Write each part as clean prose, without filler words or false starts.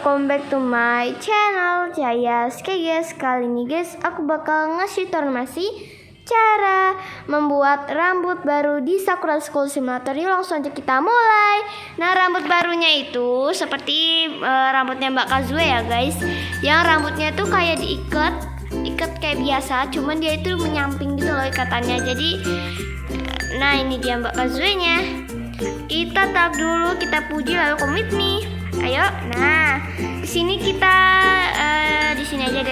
welcome back to my channel Cahaya Oke guys, kali ini guys aku bakal ngasih informasi cara membuat rambut baru di Sakura School Simulator. Yuk langsung aja kita mulai. Nah, rambut barunya itu seperti rambutnya Mbak Kazue ya guys. Yang rambutnya itu kayak diikat kayak biasa, cuman dia itu menyamping gitu loh ikatannya. Jadi nah ini dia Mbak Kazue nya. Kita tap dulu, kita puji, lalu commit me. Ayo, nah di sini kita di sini aja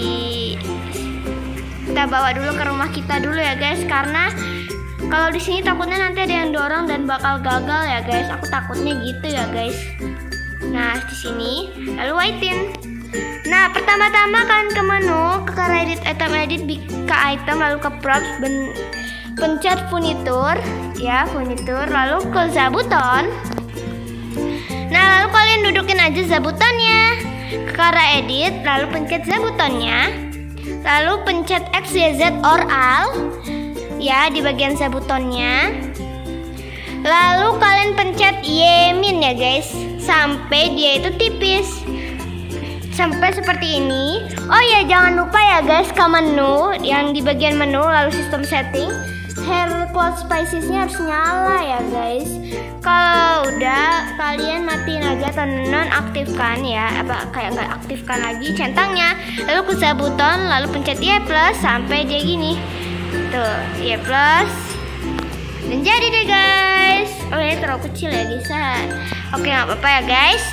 kita bawa dulu ke rumah kita dulu ya guys, karena kalau di sini takutnya nanti ada yang dorong dan bakal gagal ya guys. Aku takutnya gitu ya guys. Nah di sini lalu waitin. Nah pertama-tama kalian ke menu, ke edit item, ke item, lalu ke props, pencet furniture ya, furniture, lalu ke zabuton. Nah lalu kalian dudukin aja zabutonnya ke arah edit, lalu pencet zabutonnya, lalu pencet X, Y, Z or all ya di bagian zabutonnya. Lalu kalian pencet yemin ya guys, sampai dia itu tipis, sampai seperti ini. Oh ya jangan lupa ya guys, ke menu, yang di bagian menu lalu sistem setting, hair cloth spacesnya harus nyala ya guys. Kalau udah kalian matiin aja atau nonaktifkan ya, kayak nggak aktifkan lagi centangnya. Lalu ke zabuton, lalu pencet Y plus sampai dia gini tuh, Y plus, dan jadi deh guys. Oh ya terlalu kecil ya guys. Oke nggak apa-apa ya guys.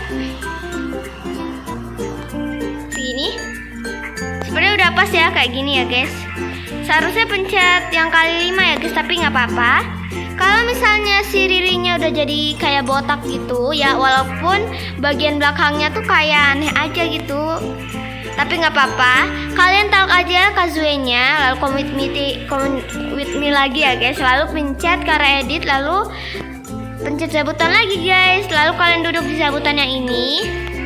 Segini sebenarnya udah pas ya, kayak gini ya guys. Seharusnya pencet yang kali 5 ya guys, tapi nggak apa-apa. Kalau misalnya si ririnya udah jadi kayak botak gitu ya, walaupun bagian belakangnya tuh kayak aneh aja gitu, tapi nggak apa-apa. Kalian tarik aja Kazue-nya, lalu commit with me lagi ya guys. Lalu pencet ke arah edit, lalu pencet zabuton lagi guys. Lalu kalian duduk di zabuton yang ini.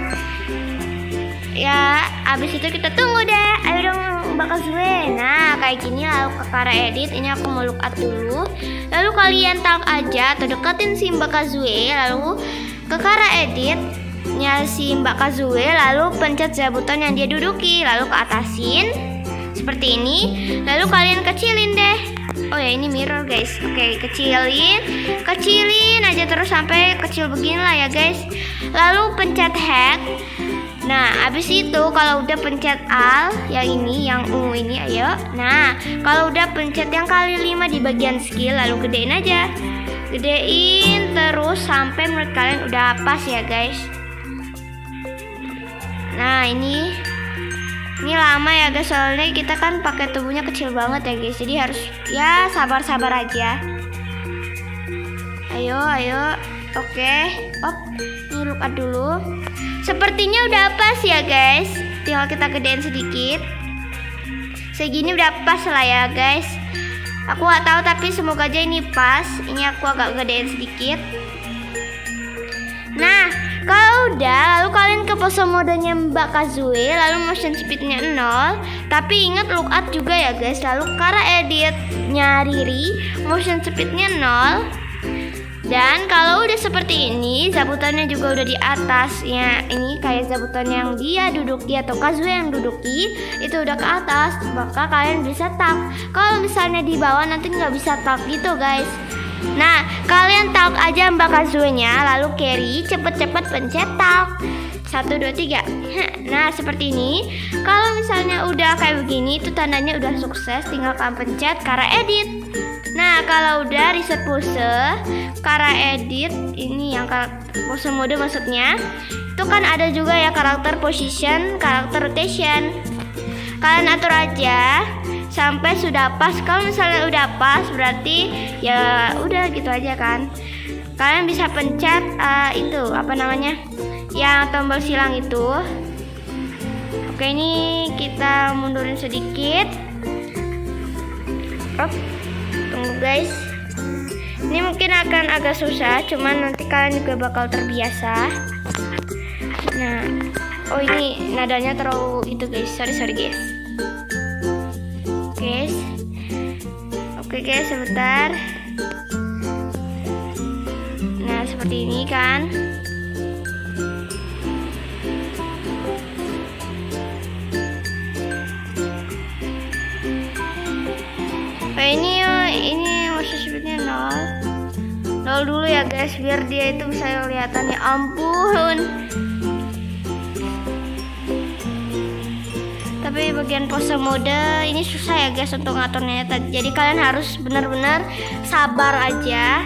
Ya, abis itu kita tunggu deh. Ayo dong Mbak Kazue. Nah, kayak gini. Lalu ke arah edit. Ini aku mau look at dulu. Lalu kalian tarik aja atau deketin si Mbak Kazue. Lalu ke arah editnya si Mbak Kazue. Lalu pencet zabuton yang dia duduki. Lalu ke atasin seperti ini. Lalu kalian kecilin deh. Oh ya ini mirror guys. Oke, kecilin aja terus sampai kecil beginilah ya guys. Lalu pencet head. Nah, abis itu kalau udah pencet Alt yang ini, yang ungu ini, ayo. Nah, kalau udah pencet yang kali 5 di bagian skill, lalu gedein aja. Gedein terus sampai menurut kalian udah pas ya guys. Nah, ini lama ya guys, soalnya kita kan pakai tubuhnya kecil banget ya guys. Jadi harus ya sabar-sabar aja. Ayo. Oke. Ini look at dulu. Sepertinya udah pas ya guys. Tinggal kita gedein sedikit. Segini udah pas lah ya guys. Aku nggak tahu tapi semoga aja ini pas. Ini aku agak gedein sedikit. Nah kalau udah, lalu kalian ke pose modenya Mbak Kazue, lalu motion speednya 0. Tapi ingat look at juga ya guys. Lalu cara editnya Riri, motion speednya 0. Dan kalau udah seperti ini, zabutannya juga udah di atasnya. Ini kayak zabutan yang dia duduki atau Kazue yang duduki, itu udah ke atas, maka kalian bisa tap. Kalau misalnya di bawah nanti nggak bisa tap gitu guys. Nah, kalian tap aja Mbak Kazue-nya, lalu carry, cepet-cepet pencet tap. 1, 2, 3. Nah, seperti ini. Kalau misalnya udah kayak begini, itu tandanya udah sukses. Tinggal kalian pencet ke arah edit. Nah, kalau udah reset pose, ke arah edit, ini yang pose mode maksudnya. Itu kan ada juga ya karakter position, karakter rotation. Kalian atur aja sampai sudah pas. Kalau misalnya udah pas berarti ya udah gitu aja kan. Kalian bisa pencet itu apa namanya, yang tombol silang itu. Oke, ini kita mundurin sedikit. Tunggu guys. Ini mungkin akan agak susah, cuman nanti kalian juga bakal terbiasa. Nah, oh ini nadanya terlalu itu guys. Sorry guys. Oke guys, sebentar. Nah, seperti ini kan. ini motion speednya 0 dulu ya guys, biar dia itu bisa kelihatan. Ya ampun. Tapi bagian pose mode ini susah ya guys untuk ngaturnya. Jadi kalian harus benar-benar sabar aja.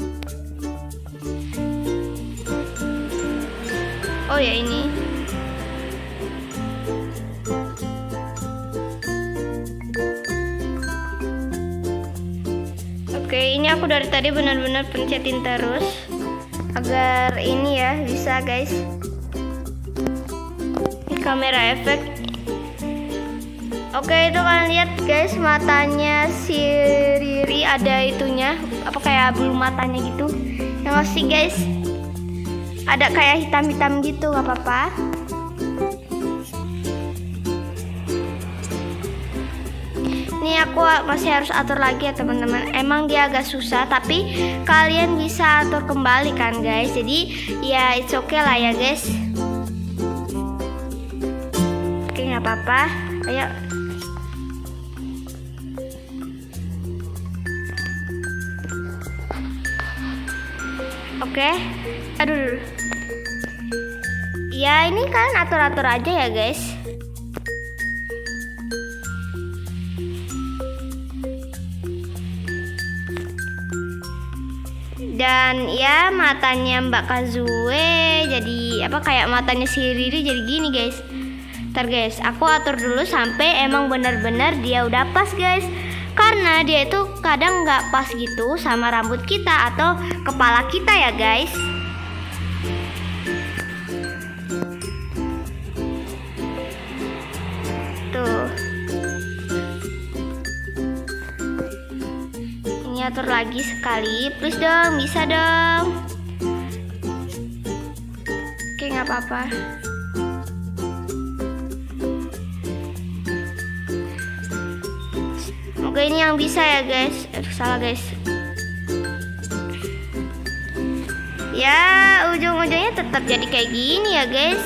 Oh ya ini. Oke, ini aku dari tadi benar-benar pencetin terus agar ini ya bisa guys. Ini kamera efek. Oke, itu kalian lihat guys, matanya si Riri ada itunya, apa kayak bulu matanya gitu. Yang ngasih guys, ada kayak hitam-hitam gitu, nggak apa-apa. Ini aku masih harus atur lagi ya teman-teman. Emang dia agak susah, tapi kalian bisa atur kembali kan guys. Jadi ya it's okay lah ya guys. Oke, nggak apa-apa. Ayo. Oke. Aduh. Ya ini kan atur-atur aja ya guys. Dan ya matanya Mbak Kazue jadi apa kayak matanya si Riri jadi gini guys. Ntar guys, aku atur dulu sampai emang benar-benar dia udah pas guys. Karena dia itu kadang nggak pas gitu sama rambut kita atau kepala kita ya guys. Tuh. Atur lagi sekali, please dong, bisa dong. Oke, nggak apa-apa. Oke, ini yang bisa ya guys. Salah guys. Ya ujung-ujungnya tetap jadi kayak gini ya guys.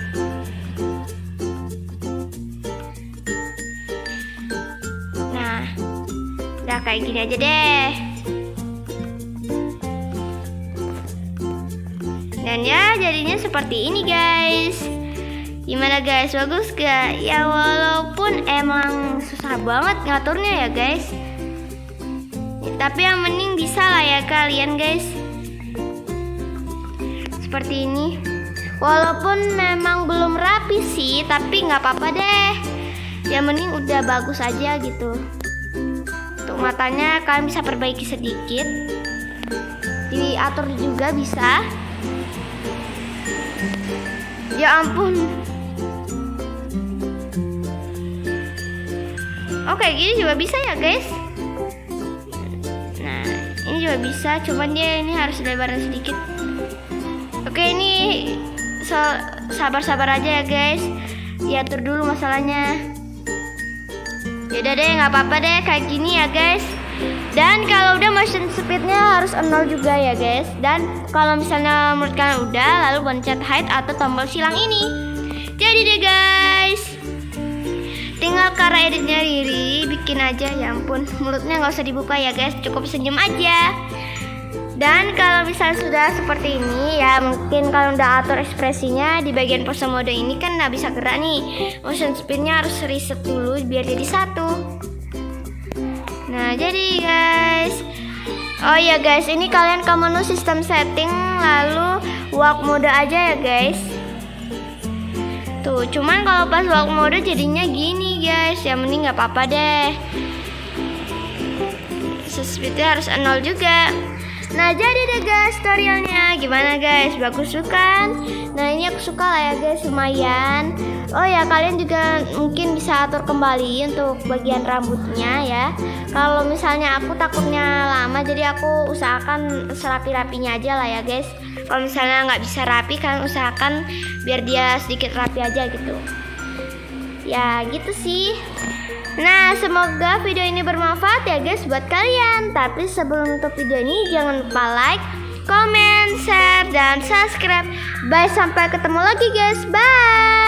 Udah kayak gini aja deh. Dan ya jadinya seperti ini guys. Gimana guys, bagus gak? Ya walaupun emang susah banget ngaturnya ya guys, tapi yang penting bisa lah ya kalian guys. Seperti ini. Walaupun memang belum rapi sih, tapi nggak apa-apa deh. Yang penting udah bagus aja gitu. Untuk matanya kalian bisa perbaiki sedikit, diatur juga bisa. Ya ampun. Oke, gini juga bisa ya guys. Nah ini juga bisa, cuman dia ini harus lebaran sedikit. Oke, ini sabar-sabar aja ya guys, diatur dulu masalahnya. Yaudah deh, nggak apa-apa deh kayak gini ya guys. Dan kalau udah motion speednya harus 0 juga ya guys. Dan kalau misalnya menurut kalian udah, lalu pencet hide atau tombol silang ini. Jadi deh guys, tinggal cara editnya Riri bikin aja. Ya ampun, mulutnya nggak usah dibuka ya guys, cukup senyum aja. Dan kalau misalnya sudah seperti ini ya, mungkin kalau udah atur ekspresinya di bagian pose mode ini kan nggak bisa gerak nih. Motion speednya harus reset dulu biar jadi 1. Nah jadi guys, oh ya guys, ini kalian ke menu sistem setting lalu walk mode aja ya guys. Tuh, cuman kalau pas walk mode jadinya gini guys. Yang mending nggak apa-apa deh, speednya harus 0 juga. Nah jadi deh guys tutorialnya, gimana guys, bagus kan? Nah ini aku suka lah ya guys, lumayan. Oh ya, kalian juga mungkin bisa atur kembali untuk bagian rambutnya ya. Kalau misalnya aku takutnya lama, jadi aku usahakan serapi-rapinya aja lah ya guys. Kalau misalnya nggak bisa rapi, kalian usahakan biar dia sedikit rapi aja gitu. Ya gitu sih. Nah semoga video ini bermanfaat ya guys buat kalian. Tapi sebelum menutup video ini, jangan lupa like, comment, share, dan subscribe. Bye, sampai ketemu lagi guys. Bye.